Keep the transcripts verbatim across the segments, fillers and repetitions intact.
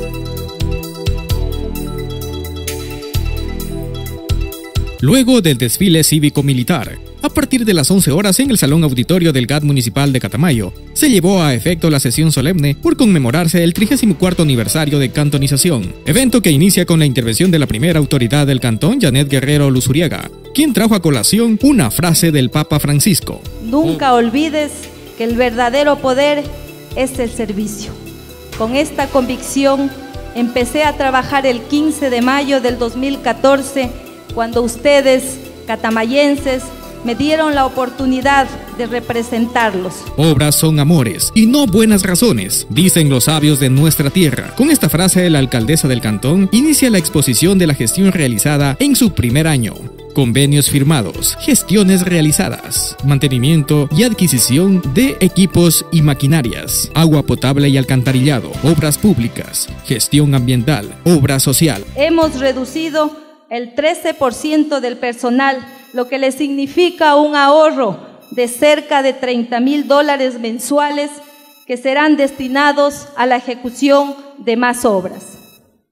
Luego del desfile cívico-militar, a partir de las once horas en el Salón Auditorio del G A T Municipal de Catamayo, se llevó a efecto la sesión solemne por conmemorarse el trigésimo cuarto aniversario de cantonización, evento que inicia con la intervención de la primera autoridad del cantón, Janet Guerrero Luzuriaga, quien trajo a colación una frase del Papa Francisco. Nunca olvides que el verdadero poder es el servicio. Con esta convicción empecé a trabajar el quince de mayo del dos mil catorce, cuando ustedes, catamayenses, me dieron la oportunidad de representarlos. Obras son amores y no buenas razones, dicen los sabios de nuestra tierra. Con esta frase, la alcaldesa del cantón inicia la exposición de la gestión realizada en su primer año. Convenios firmados, gestiones realizadas, mantenimiento y adquisición de equipos y maquinarias, agua potable y alcantarillado, obras públicas, gestión ambiental, obra social. Hemos reducido el trece por ciento del personal, lo que le significa un ahorro de cerca de treinta mil dólares mensuales que serán destinados a la ejecución de más obras.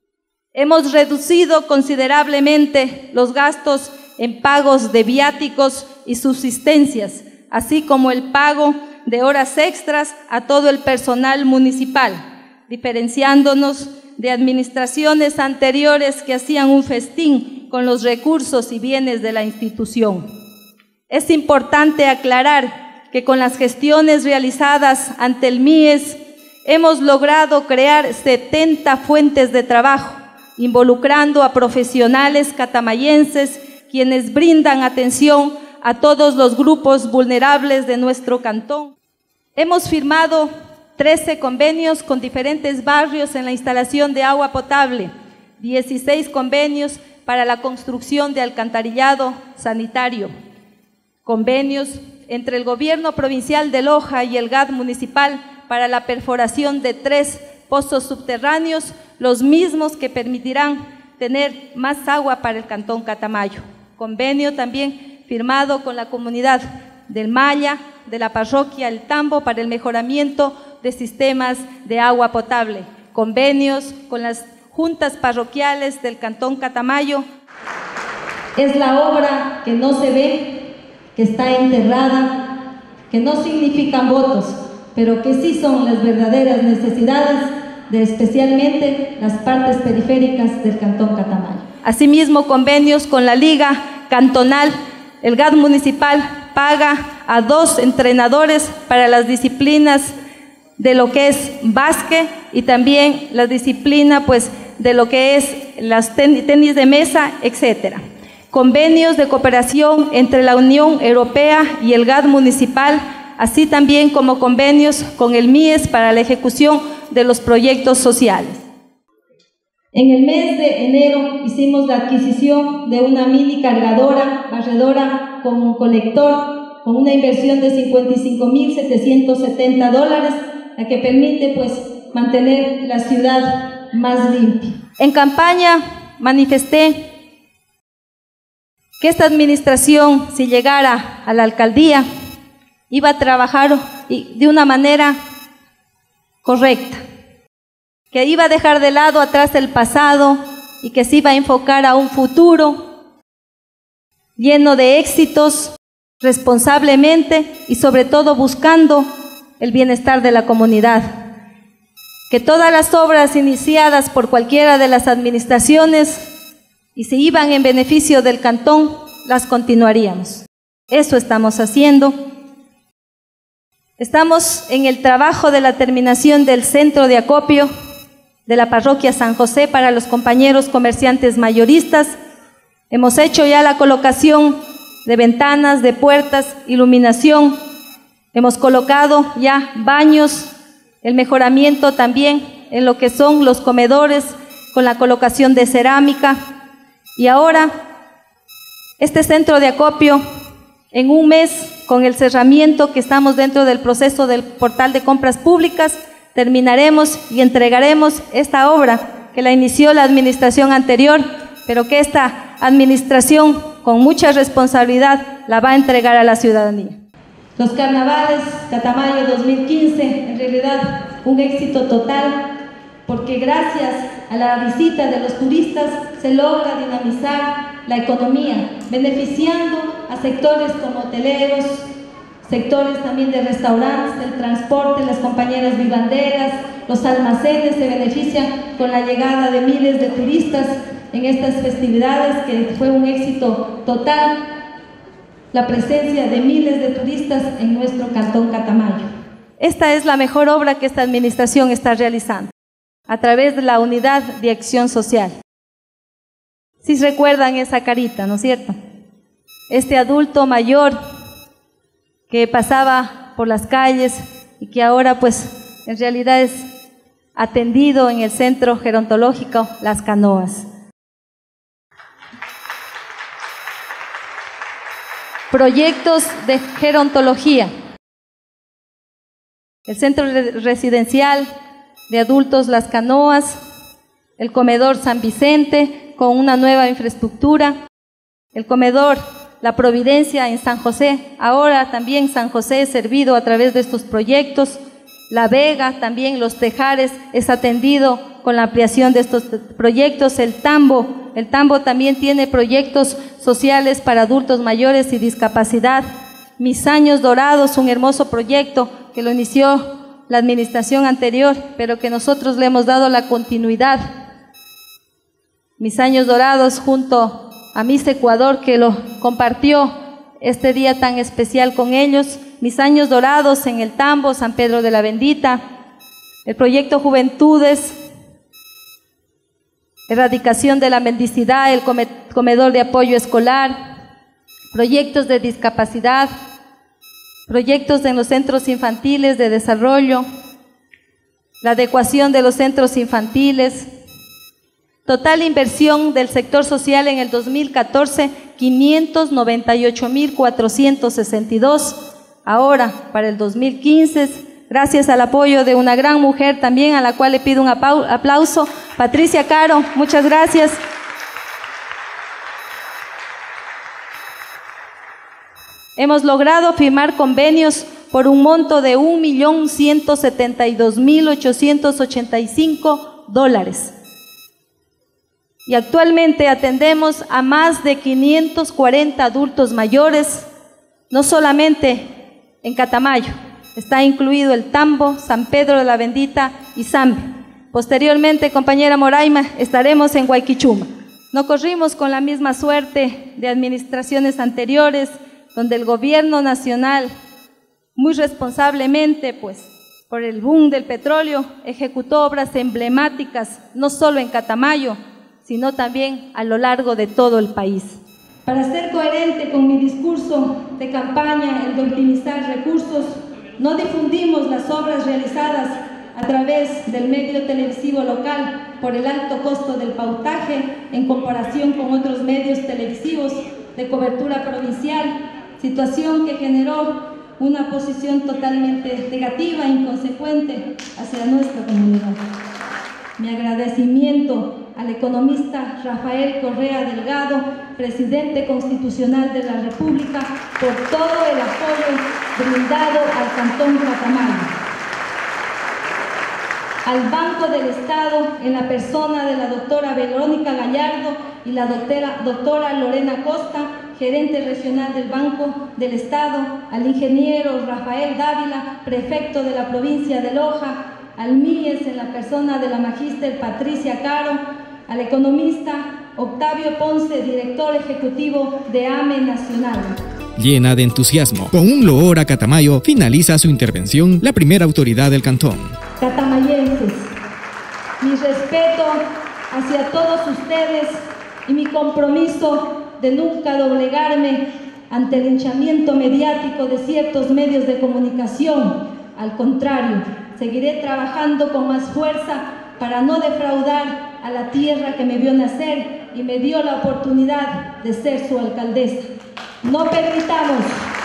Hemos reducido considerablemente los gastos en pagos de viáticos y subsistencias, así como el pago de horas extras a todo el personal municipal, diferenciándonos de administraciones anteriores que hacían un festín con los recursos y bienes de la institución. Es importante aclarar que con las gestiones realizadas ante el M I E S hemos logrado crear setenta fuentes de trabajo, involucrando a profesionales catamayenses quienes brindan atención a todos los grupos vulnerables de nuestro cantón. Hemos firmado trece convenios con diferentes barrios en la instalación de agua potable, dieciséis convenios para la construcción de alcantarillado sanitario, convenios entre el gobierno provincial de Loja y el G A T municipal para la perforación de tres pozos subterráneos, los mismos que permitirán tener más agua para el cantón Catamayo. Convenio también firmado con la comunidad del Maya, de la parroquia El Tambo para el mejoramiento de sistemas de agua potable, convenios con las juntas parroquiales del cantón Catamayo. Es la obra que no se ve, que está enterrada, que no significan votos, pero que sí son las verdaderas necesidades de especialmente las partes periféricas del cantón Catamayo. Asimismo, convenios con la Liga Cantonal. El G A T municipal paga a dos entrenadores para las disciplinas de lo que es básquet y también la disciplina pues de lo que es las ten tenis de mesa, etcétera. Convenios de cooperación entre la Unión Europea y el G A T municipal, así también como convenios con el M I E S para la ejecución de los proyectos sociales. En el mes de enero hicimos la adquisición de una mini cargadora, barredora con un colector, con una inversión de cincuenta y cinco mil setecientos setenta dólares, la que permite pues mantener la ciudad más limpia. En campaña manifesté que esta administración, si llegara a la alcaldía, iba a trabajar de una manera correcta, que iba a dejar de lado atrás el pasado y que se iba a enfocar a un futuro lleno de éxitos, responsablemente y sobre todo buscando el bienestar de la comunidad. Que todas las obras iniciadas por cualquiera de las administraciones y si iban en beneficio del cantón, las continuaríamos. Eso estamos haciendo. Estamos en el trabajo de la terminación del centro de acopio de la parroquia San José para los compañeros comerciantes mayoristas. Hemos hecho ya la colocación de ventanas, de puertas, iluminación. Hemos colocado ya baños, el mejoramiento también en lo que son los comedores con la colocación de cerámica. Y ahora, este centro de acopio, en un mes, con el cerramiento que estamos dentro del proceso del portal de compras públicas, terminaremos y entregaremos esta obra que la inició la administración anterior, pero que esta administración, con mucha responsabilidad, la va a entregar a la ciudadanía. Los carnavales Catamayo dos mil quince, en realidad un éxito total. porque gracias a la visita de los turistas se logra dinamizar la economía, beneficiando a sectores como hoteleros, sectores también de restaurantes, del transporte, las compañías vivanderas, los almacenes se benefician con la llegada de miles de turistas en estas festividades, que fue un éxito total, la presencia de miles de turistas en nuestro Cantón Catamayo. Esta es la mejor obra que esta administración está realizando, a través de la Unidad de Acción Social. Si recuerdan esa carita, ¿no es cierto? Este adulto mayor que pasaba por las calles y que ahora pues en realidad es atendido en el Centro Gerontológico Las Canoas. Proyectos de gerontología. El Centro Residencial de Adultos Las Canoas, el Comedor San Vicente con una nueva infraestructura, el Comedor La Providencia en San José, ahora también San José es servido a través de estos proyectos, La Vega también, Los Tejares es atendido con la ampliación de estos proyectos, el Tambo, el Tambo también tiene proyectos sociales para adultos mayores y discapacidad, Mis Años Dorados, un hermoso proyecto que lo inició la administración anterior, pero que nosotros le hemos dado la continuidad. Mis Años Dorados junto a Miss Ecuador, que lo compartió este día tan especial con ellos, Mis Años Dorados en el Tambo, San Pedro de la Bendita, el proyecto Juventudes, erradicación de la mendicidad, el comedor de apoyo escolar, proyectos de discapacidad, proyectos en los centros infantiles de desarrollo, la adecuación de los centros infantiles, total inversión del sector social en el dos mil catorce, quinientos noventa y ocho mil cuatrocientos sesenta y dos, ahora para el dos mil quince, gracias al apoyo de una gran mujer también, a la cual le pido un aplauso, Patricia Caro, muchas gracias. Hemos logrado firmar convenios por un monto de un millón ciento setenta y dos mil ochocientos ochenta y cinco dólares. Y actualmente atendemos a más de quinientos cuarenta adultos mayores, no solamente en Catamayo, está incluido el Tambo, San Pedro de la Bendita y Zambe. Posteriormente, compañera Moraima, estaremos en Guayquichuma. No corrimos con la misma suerte de administraciones anteriores, donde el gobierno nacional, muy responsablemente, pues, por el boom del petróleo, ejecutó obras emblemáticas, no solo en Catamayo, sino también a lo largo de todo el país. Para ser coherente con mi discurso de campaña, el de optimizar recursos, no difundimos las obras realizadas a través del medio televisivo local por el alto costo del pautaje en comparación con otros medios televisivos de cobertura provincial, situación que generó una posición totalmente negativa e inconsecuente hacia nuestra comunidad. Mi agradecimiento al economista Rafael Correa Delgado, presidente constitucional de la República, por todo el apoyo brindado al Cantón Catamayo. Al Banco del Estado, en la persona de la doctora Verónica Gallardo y la doctora, doctora Lorena Costa, gerente regional del Banco del Estado, al ingeniero Rafael Dávila, prefecto de la provincia de Loja, al M I E S en la persona de la magíster Patricia Caro, al economista Octavio Ponce, director ejecutivo de A M E Nacional. Llena de entusiasmo, con un loor a Catamayo, finaliza su intervención la primera autoridad del cantón. Catamayenses, mi respeto hacia todos ustedes y mi compromiso de nunca doblegarme ante el linchamiento mediático de ciertos medios de comunicación. Al contrario, seguiré trabajando con más fuerza para no defraudar a la tierra que me vio nacer y me dio la oportunidad de ser su alcaldesa. No permitamos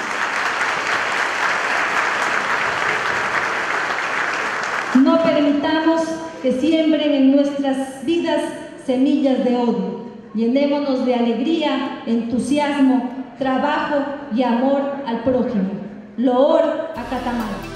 No permitamos que siembren en nuestras vidas semillas de odio. Llenémonos de alegría, entusiasmo, trabajo y amor al prójimo. Loor a Catamayo.